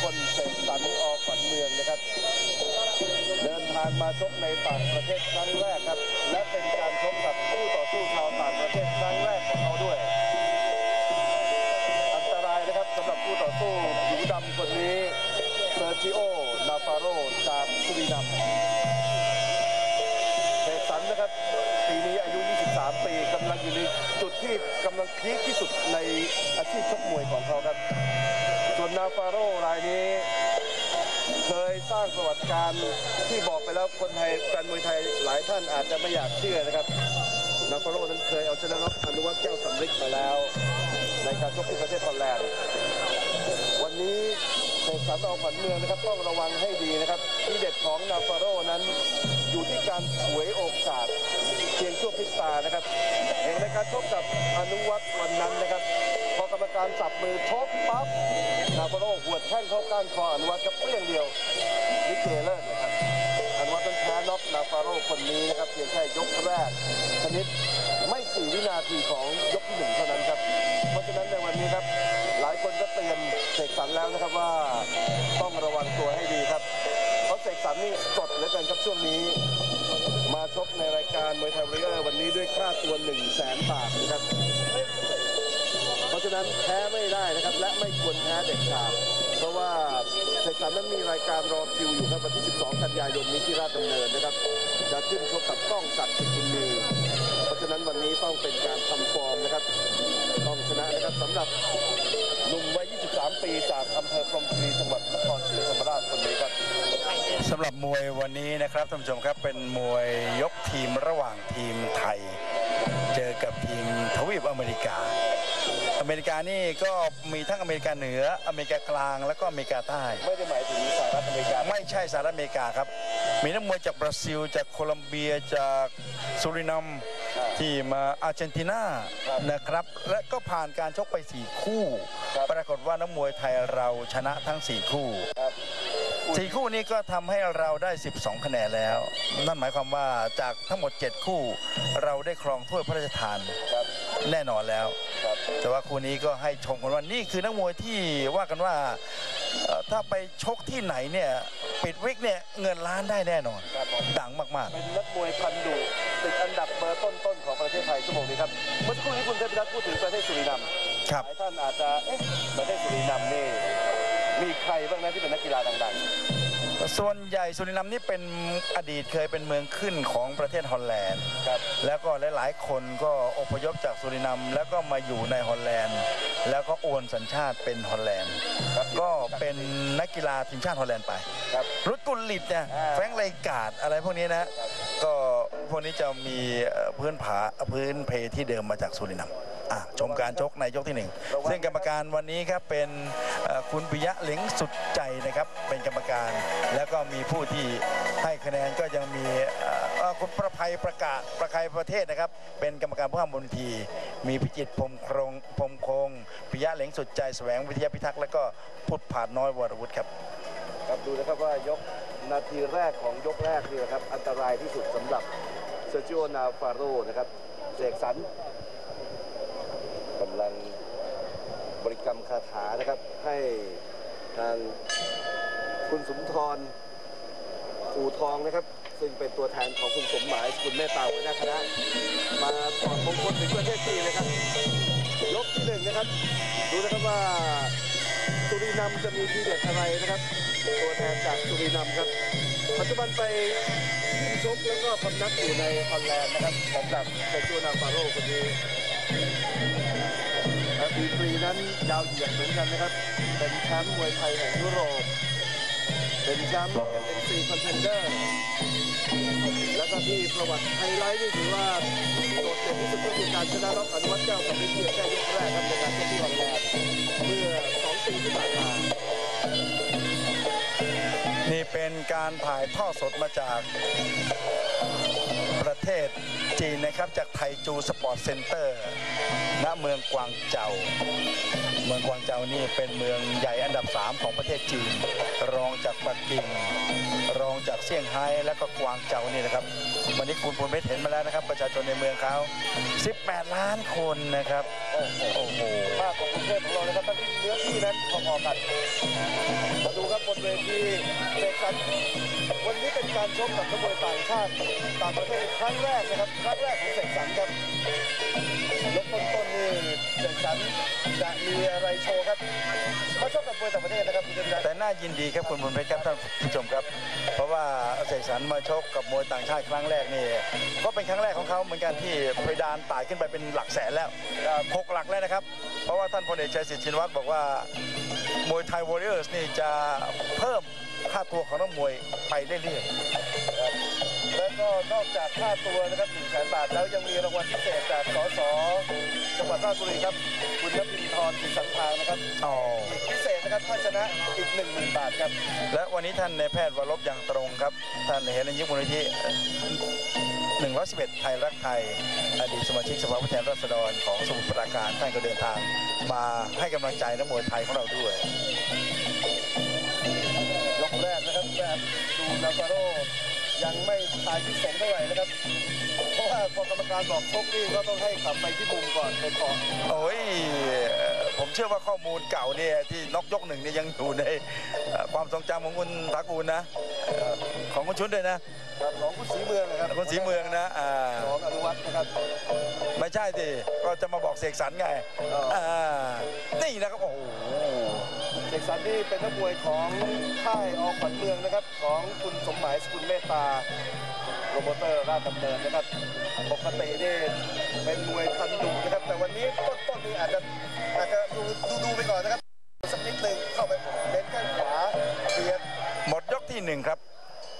ลเสกสรร อ.ขวัญเมืองนะครับเดินทางมาชกในต่างประเทศครั้งแรกครับและเป็นการชกกับคู่ต่อสู้ชาวต่างประเทศครั้งแรกของเขาด้วยอันตรายนะครับสำหรับคู่ต่อสู้ผิวดำคนนี้เซอร์จิโอ นาฟาโรจากสุรินัมเสกสรรนะครับปีนี้อายุ 23 ปีกำลังอยู่ในจุดที่กำลังพีคที่สุดในอาชีพชกมวยของเขาครับส่วนนาฟาโรรายนี้เคยสร้างประวัติการที่บอกไปแล้วคนไทยแฟนมวยไทยหลายท่านอาจจะไม่อยากเชื่อนะครับนาฟาโรนั้นเคยเอาชนะน็อกอนุวัฒน์แก้วสำริดมาแล้วในการชกที่ประเทศฮอลแลนด์วันนี้เสกสรร อ.ขวัญเมืองนะครับต้องระวังให้ดีนะครับที่เด็ดของนาฟาโรนั้นอยู่ที่การฉวยโอกาสเพียงชั่วพริบตานะครับเห็นในการชกกับอนุวัฒน์วันนั้นนะครับพอกรรมการจับมือชกปั๊บนาฟาโรหัวดแข้งเข้าก้านคออนุวัฒน์กับเปรี้ยงเดียวลิเกเลิศนะครับอนุวัฒน์ต้องแพ้น็อกนาฟาโรคนนี้นะครับเพียงแค่ยกแรกชนิดไม่4 วินาทีของยกที่ 1เท่านั้นครับเพราะฉะนั้นในวันนี้ครับหลายคนก็เตรียมเสกสรรแล้วนะครับว่าต้องระวังตัวให้ดีครับเพราะเสกสรรนี่สดเหลือเกินครับช่วงนี้มาชกในรายการมวยไทยวอริเออร์วันนี้ด้วยค่าตัว 100,000 บาทนะครับเพราะฉะนั้นแพ้ไม่ได้นะครับและไม่ควรแพ้เด็ดขาดเพราะว่าเสกสรรนั้นมีรายการรอคิวอยู่ครับวันที่ 12 กันยายนนี้ที่ราชดำเนินนะครับจะขึ้นชกกับก้องศักดิ์ กิจบุญมีเพราะฉะนั้นวันนี้ต้องเป็นการทำฟอร์มนะครับต้องชนะนะครับสำหรับหนุ่มวัย 23 ปีจากอำเภอพรหมคีรีจังหวัดนครศรีธรรมราชคนนี้ครับสำหรับมวยวันนี้นะครับท่านผู้ชมครับเป็นมวยยกทีมระหว่างทีมไทยเจอกับทีมทวีปอเมริกานี่ก็มีทั้งอเมริกาเหนืออเมริกากลางแล้วก็อเมริกาใต้ไม่ได้หมายถึงสหรัฐอเมริกาไม่ใช่สหรัฐอเมริกาครับมีนักมวยจากบราซิลจากโคลัมเบียจากสุรินัมที่มาอาร์เจนตินานะครับและก็ผ่านการชกไป4 คู่ปรากฏว่านักมวยไทยเราชนะทั้ง4 คู่4 คู่นี้ก็ทำให้เราได้12 คะแนนแล้วนั่นหมายความว่าจากทั้งหมด7 คู่เราได้ครองถ้วยพระราชทานแน่นอนแล้วแต่ว่าคู่นี้ก็ให้ชมกันว่านี่คือนักมวยที่ว่ากันว่าถ้าไปชกที่ไหนเนี่ยปิดวิกเนี่ยเงินล้านได้แน่นอนดังมากๆเป็นนักมวยพันดุติดอันดับเบอร์ต้นๆของประเทศไทยชั่วโมงนี้ครับเมื่อสักครู่นี้คุณเทพพิทักษ์พูดถึงประเทศสุรินัมหลายท่านอาจจะประเทศสุรินัมนี่มีใครบ้างนะที่เป็นนักกีฬาดังๆส่วนใหญ่สุรินัมนี่เป็นอดีตเคยเป็นเมืองขึ้นของประเทศฮอลแลนด์แล้วก็หลายๆคนก็อพยพจากสุรินัมแล้วก็มาอยู่ในฮอลแลนด์แล้วก็โอนสัญชาติเป็นฮอลแลนด์ก็เป็นนักกีฬาทีมชาติฮอลแลนด์ไปรุดกุลลิตเนี่ยแฟรงค์ไลการ์ดอะไรพวกนี้นะก็พวกนี้จะมีพื้นเพที่เดิมมาจากสุรินัมชมการชกในยกที่ 1ซึ่งกรรมการวันนี้ครับเป็นคุณปิยะเหล็งสุดใจนะครับเป็นกรรมการแล้วก็มีผู้ที่ให้คะแนนก็ยังมีคุณประภัยประกายประเทศนะครับเป็นกรรมการผู้ห้ามบนทีมีพิจิตรพรมคงปิยะเหล็งสุดใจแสวงวิทยาพิทักษ์แล้วก็พุทธผาดน้อยวรวุฒิครับดูนะครับว่ายกนาทีแรกของยกแรกนี่นะครับอันตรายที่สุดสำหรับเซอร์จิโอ นาฟาโรนะครับเสกสรรกำลังบริกรรมคาถานะครับให้ทางคุณสุนทรอู่ทองนะครับซึ่งเป็นตัวแทนของคุณสมหมายคุณเมตตาหัวหน้าคณะมาถอดมงคลถึงประเทศจีนนะครับยกที่ 1นะครับดูนะครับว่าสุรินัมจะมีทีเด็ดอะไรนะครับตัวแทนจากสุรินัมครับปัจจุบันไปชกแล้วก็พำนักอยู่ในฮอลแลนด์นะครับสำหรับเซอร์จิโอ นาฟาโรคนนี้ดีกรีนั้นยาวเหยียดเหมือนกันนะครับเป็นแชมป์มวยไทยแห่งยุโรปเป็นแชมป์NC Contender แล้วก็ที่ประวัติไฮไลท์นี่ถือว่าโดดเด่นที่สุดก็คือการชนะน็อกอนุวัฒน์แก้วสำริดเพียงแค่ยกแรกครับในการชกที่ฮอลแลนด์เมื่อ2 ปีที่ผ่านมานี่เป็นการถ่ายทอดสดมาจากประเทศจีนนะครับจากไทจูสปอร์ตเซ็นเตอร์ณเมืองกวางเจาเมืองกวางเจานี่เป็นเมืองใหญ่อันดับ3ของประเทศจีนรองจากปักกิ่งรองจากเซี่ยงไฮ้แล้วก็กวางเจานี่นะครับวันนี้คุณภูมิเพชรเห็นมาแล้วนะครับประชาชนในเมืองเขา18 ล้านคนนะครับโอ้โหมากกว่ากรุงเทพของเรานะครับทั้งที่เนื้อที่นั้นพอๆกันมาดูครับบนเวทีเสกสรรวันนี้เป็นการชกกับนักมวยต่างชาติต่างประเทศครั้งแรกนะครับครั้งแรกของเสกสรรครับยกต้นๆนี่เสกสรรจะมีอะไรโชว์ครับมาชกกับมวยต่างประเทศนะครับคุณเจริญแต่น่ายินดีครับคุณบุญเพชรครับท่านผู้ชมครับเพราะว่าเสกสรรมาชกกับมวยต่างชาติครั้งแรกนี่ก็เป็นครั้งแรกของเขาเหมือนกันที่เพดานไต่ขึ้นไปเป็นหลักแสนแล้ว6 หลักแล้วนะครับเพราะว่าท่านพลเอกชัยศรีชินวัตรบอกว่ามวยไทยวอริเออร์สนี่จะเพิ่มค่าตัวของนักมวยไปเรื่อยๆแล้วก็นอกจากค่าตัวนะครับ100,000 บาทแล้วยังมีรางวัลพิเศษจากสสจังหวัดราชบุรีครับคุณนภินทร์ศรีสังทางนะครับอีกพิเศษนะครับถ้าชนะอีก 10,000 บาทครับและวันนี้ท่านนายแพทย์วรบอย่างตรงครับท่านเห็นยิบมูลนิธิ111 ไทยรักไทยอดีตสมาชิกสภาผู้แทนราษฎรของสมุทรปราการท่านก็เดินทางมาให้กำลังใจนักมวยไทยของเราด้วยยกแรกนะครับแบบดูนาฟาโรยังไม่ทายที่สงเท่าไหร่นะครับเพราะว่าพอกรรมการบอกชกนี่ก็ต้องให้กลับไปที่มุมก่อนเป็นก่อนโอ้ยผมเชื่อว่าข้อมูลเก่าเนี่ยที่น็อกยก1เนี่ยยังอยู่ในความทรงจำของคุณตากูลนะของคุณชุนด้วยนะของคุณศรีเมืองนะครับคุณศรีเมืองนะของอนุวัฒน์นะครับไม่ใช่สิก็จะมาบอกเสกสรรไงนี่นะครับโอ้โหเสกสรรนี่เป็นนักมวยของค่ายอ.ขวัญเมืองนะครับของคุณสมหมายสกุลเมตตาโปรโมเตอร์ราชดำเนินนะครับปกตินี่เป็นมวยพันดุนะครับแต่วันนี้ต้นนี่อาจจะดูไปก่อนนะครับสักนิดหนึ่งเข้าไปเน้นแข้งขวาเบียดหมดยกที่1ครับ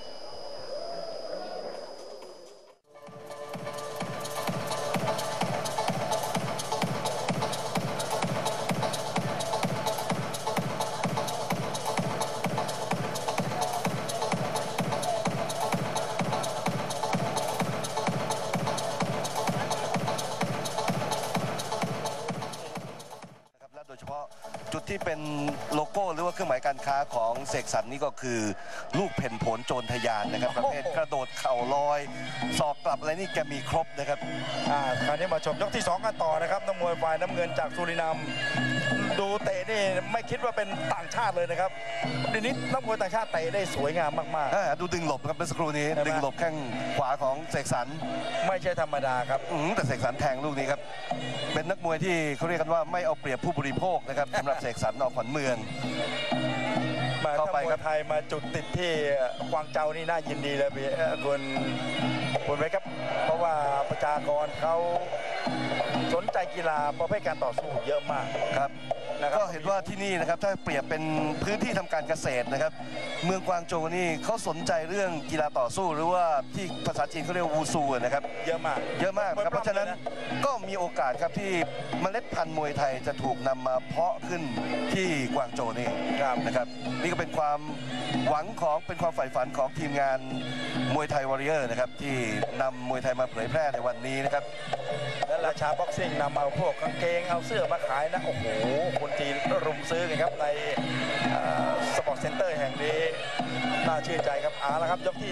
จุดที่เป็นโลโก้หรือว่าเครื่องหมายการค้าของเสกสรรนี่ก็คือลูกเพ่นผลโจรทยานนะครับประเภทกระโดดเข่าลอยศอกกลับอะไรนี่แกมีครบนะครับคราวนี้มาชมยกที่2กันต่อนะครับนักมวยฝ่ายน้ำเงินจากสุรินามดูเตะนี่ไม่คิดว่าเป็นต่างชาติเลยนะครับทีนี้นักมวยต่างชาติเตะได้สวยงามมากๆดูดึงหลบครับเมื่อสักครู่นี้ดึงหลบแข้งขวาของเสกสรรไม่ใช่ธรรมดาครับแต่เสกสรรแทงลูกนี้ครับเป็นนักมวยที่เขาเรียกกันว่าไม่เอาเปรียบผู้บริโภคนะครับสำหรับเสกสรรออกขวัญเมืองเข้าไปครับไทยมาจุดติดที่กวางเจานี่น่ายินดีเลยคุณไหมครับเพราะว่าประชากรเขาสนใจกีฬาประเภทการต่อสู้เยอะมากครับก็เห็นว่าที่นี่นะครับถ้าเปรียบเป็นพื้นที่ทำการเกษตรนะครับเมืองกวางโจวนี่เขาสนใจเรื่องกีฬาต่อสู้หรือว่าที่ภาษาจีนเขาเรียกวูซูนะครับเยอะมากครับเพราะฉะนั้นก็มีโอกาสครับที่เมล็ดพันธุ์มวยไทยจะถูกนำมาเพาะขึ้นที่กวางโจวนี่นะครับนี่ก็เป็นความหวังของเป็นความใฝ่ฝันของทีมงานมวยไทยวอริเออร์นะครับที่นำมวยไทยมาเผยแพร่ในวันนี้นะครับและราชาบ็อกซิ่งนำเอาพวกกางเกงเอาเสื้อมาขายนะโอ้โหคนจีนรุมซื้อกันครับในสปอร์ตเซ็นเตอร์แห่งนี้น่าชื่นใจครับแล้วครับยกที่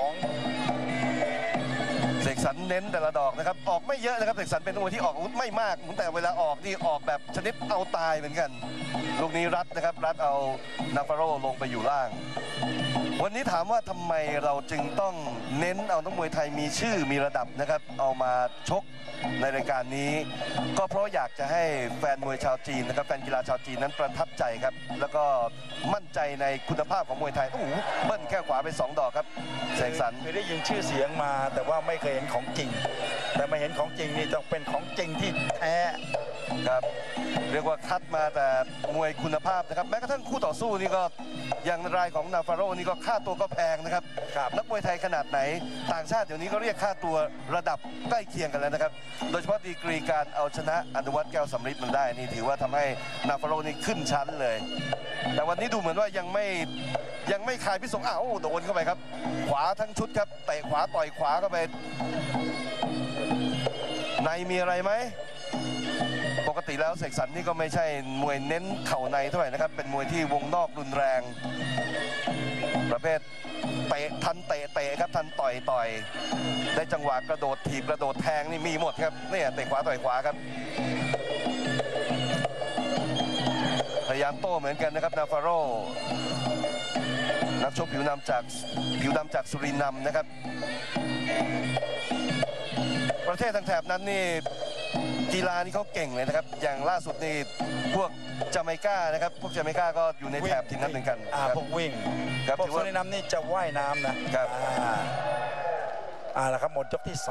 2 เสกสรรเน้นแต่ละดอกนะครับออกไม่เยอะนะครับเสกสรรเป็นมวยที่ออกอาวุธไม่มากแต่เวลาออกนี่ออกแบบชนิดเอาตายเหมือนกันลูกนี้รัดนะครับรัดเอานาฟาโรลงไปอยู่ล่างวันนี้ถามว่าทำไมเราจึงต้องเน้นเอานักมวยไทยมีชื่อมีระดับนะครับเอามาชกในรายการนี้ก็เพราะอยากจะให้แฟนมวยชาวจีนนะครับแฟนกีฬาชาวจีนนั้นประทับใจครับแล้วก็มั่นใจในคุณภาพของมวยไทยโอ้โหเบิ้ลแค่ขวาไป2 ดอกครับเสกสรรเคยได้ยินชื่อเสียงมาแต่ว่าไม่เคยเห็นของจริงแต่มาเห็นของจริงนี่ต้องเป็นของจริงที่แท้ครับเรียกว่าคัดมาแต่มวยคุณภาพนะครับแม้กระทั่งคู่ต่อสู้นี่ก็อย่างรายของนาฟาโรนี่ก็ค่าตัวก็แพงนะครับนักมวยไทยขนาดไหนต่างชาติเดี๋ยวนี้ก็เรียกค่าตัวระดับใกล้เคียงกันแล้วนะครับโดยเฉพาะดีกรีการเอาชนะอนุวัฒน์แก้วสำริดมันได้นี่ถือว่าทำให้นาฟาโรนี่ขึ้นชั้นเลยแต่วันนี้ดูเหมือนว่ายังไม่คลายพิษสงโดนเข้าไปครับขวาทั้งชุดครับเตะขวาต่อยขวาเข้าไปในมีอะไรไหมปกติแล้วเสกสรรนี่ก็ไม่ใช่มวยเน้นเข่าในเท่าไหร่นะครับเป็นมวยที่วงนอกรุนแรงประเภทเตะทันเตะครับทันต่อยได้จังหวะกระโดดถีบกระโดดแทงนี่มีหมดครับเนี่ยเตะขวาต่อยขวาครับายามโต้เหมือนกันนะครับนาฟาโรนักชกผิวดำจากสุรินัมนะครับประเทศทางแถบนั้นนี่กีฬานี่เขาเก่งเลยนะครับอย่างล่าสุดนี่พวกจาเมกานะครับพวกจาเมกาก็อยู่ในแถบทีมนั้นเหมือนกันพวกวิ่งครับพวกสุรินัมนี่จะว่ายน้ำนะครับแล้วครับหมดยกที่ 2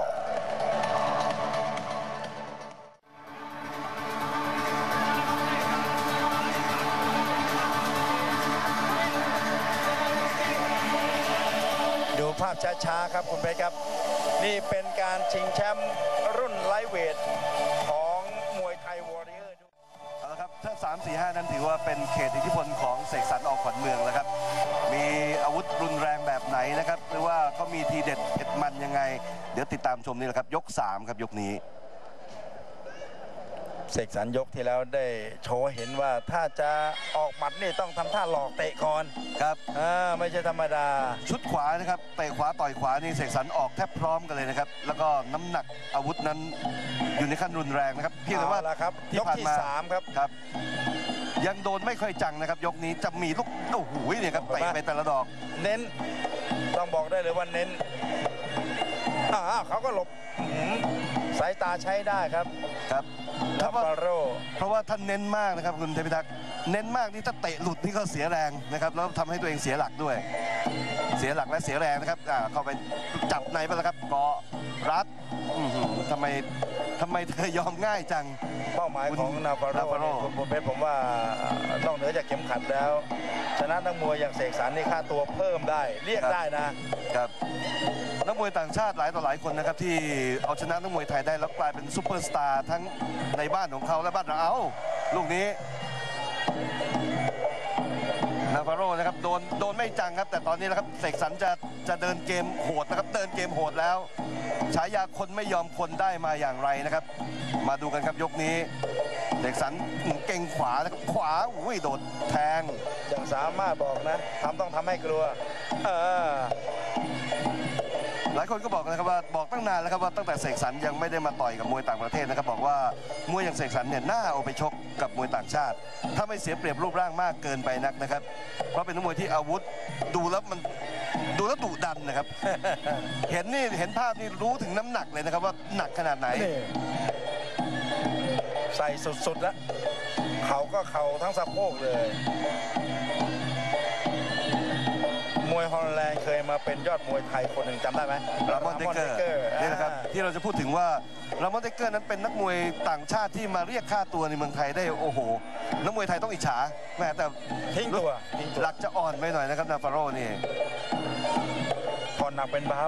ดูภาพช้าๆครับคุณเพชรครับนี่เป็นการชิงแชมป์รุ่นไลท์เวทของมวยไทยวอริเออร์เอาละครับถ้า3 4 5นั้นถือว่าเป็นเขตอิทธิพลของเสกสรรออกขวัญเมืองแล้วครับมีอาวุธรุนแรงแบบไหนนะครับหรือว่าเขามีทีเด็ดเผ็ดมันยังไงเดี๋ยวติดตามชมนี่แหละครับยก3ครับยกนี้เสกสรรยกที่แล้วได้โชว์เห็นว่าถ้าจะออกหมัดนี่ต้องทำท่าหลอกเตะก่อนครับไม่ใช่ธรรมดาชุดขวานะครับเตะขวาต่อยขวานี่เสกสรรออกแทบพร้อมกันเลยนะครับแล้วก็น้ำหนักอาวุธนั้นอยู่ในขั้นรุนแรงนะครับเพียงแต่ว่าที่ผ่านมา3 ครับยังโดนไม่ค่อยจังนะครับยกนี้จะมีลูกโอ้โหเนี่ยครับเตะไปแต่ละดอกเน้นต้องบอกได้เลยว่าเน้นเขาก็หลบสายตาใช้ได้ครับเพราะว่าท่านเน้นมากนะครับคุณเทพิทักษ์เน้นมากนี่ถ้าเตะหลุดนี่ก็เสียแรงนะครับแล้วทำให้ตัวเองเสียหลักด้วยเสียหลักและเสียแรงนะครับเข้าไปจับในไปแล้วครับเกาะรัดทำไมเธอยอมง่ายจังเป้าหมายของนาฟาโรคุณเพชรผมว่านอกเหนือจากเข็มขัดแล้วชนะนักมวยอย่างเสกสรรนี่ค่าตัวเพิ่มได้เรียกได้นะครับนักมวยต่างชาติหลายต่อหลายคนนะครับที่เอาชนะนักมวยไทยได้แล้วกลายเป็นซูเปอร์สตาร์ทั้งในบ้านของเขาและบ้านเราลูกนี้นาฟาโรนะครับโดนไม่จังครับแต่ตอนนี้นะครับเสกสรรจะเดินเกมโหดนะครับเดินเกมโหดแล้วฉายาคนไม่ยอมคนได้มาอย่างไรนะครับมาดูกันครับยกนี้เสกสรรเก่งขวาโดดแทงอย่างสามารถบอกนะต้องทำให้กลัวหลายคนก็บอกนะครับว่าบอกตั้งนานแล้วครับว่าตั้งแต่เสกสรรยังไม่ได้มาต่อยกับมวยต่างประเทศนะครับบอกว่ามวยอย่างเสกสรรเนี่ยน่าเอาไปชกกับมวยต่างชาติถ้าไม่เสียเปรียบรูปร่างมากเกินไปนักนะครับเพราะเป็นนักมวยที่อาวุธดูแล้วดุดันนะครับ เห็นภาพนี่รู้ถึงน้ำหนักเลยนะครับว่าหนักขนาดไหนใส่สุดๆแล้วเขาก็เข่าทั้งสะโพกเลยมวยฮอลแลนด์เคยมาเป็นยอดมวยไทยคนหนึ่งจำได้ไหมรามอนเดเกอร์นี่นะครับที่เราจะพูดถึงว่ารามอนเดเกอร์นั้นเป็นนักมวยต่างชาติที่มาเรียกค่าตัวในเมืองไทยได้โอ้โหนักมวยไทยต้องอิจฉาแม่แต่ทิ้งตัวหลักจะอ่อนไปหน่อยนะครับนาฟาโรนี่ผ่อนหนักเป็นเบา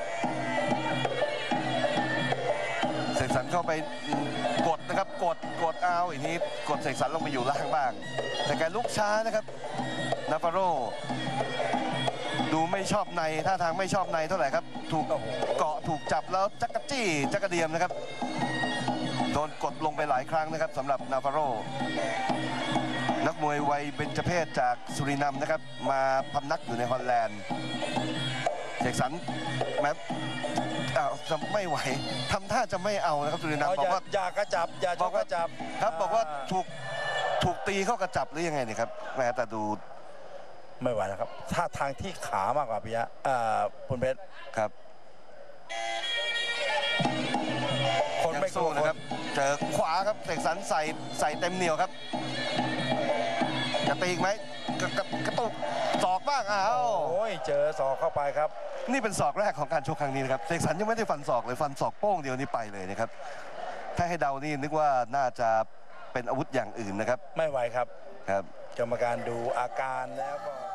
เสกสรรเข้าไปกดนะครับกดเอาอีกนี้กดเสกสรรลงไปอยู่ล่างบ้างแต่แกลุกช้านะครับนาฟาโรดูไม่ชอบในท่าทางไม่ชอบในเท่าไหร่ครับถูกเกาะถูกจับแล้วจักรจี้จักรเดียมนะครับโดนกดลงไปหลายครั้งนะครับสำหรับนาฟาโรนักมวยวัยเบญจเพศจากสุรินัมนะครับมาพำนักอยู่ในฮอลแลนด์เสกสรรแม้จะไม่ไหวทำท่าจะไม่เอานะครับสุรินัมบอกว่าอย่ากระจับอย่าบอกว่าจับครับบอกว่าถูกตีเข้ากระจับหรือยังไงนี่ครับแม้แต่ดูไม่ไหวแล้วครับท่าทางที่ขามากกว่าปิยะคุณเพชรครับคนไม่สู้นะครับเจอขวาครับเสกสรรใส่เต็มเหนียวครับจะตีอีกไหมกระตุกศอกบ้างโอ้ยเจอศอกเข้าไปครับนี่เป็นศอกแรกของการชกครั้งนี้นะครับเสกสรรยังไม่ได้ฟันศอกเลยฟันศอกโป้งเดียวนี่ไปเลยนะครับถ้าให้เดานี่นึกว่าน่าจะเป็นอาวุธอย่างอื่นนะครับไม่ไหวครับครับกรรมการดูอาการแล้วก็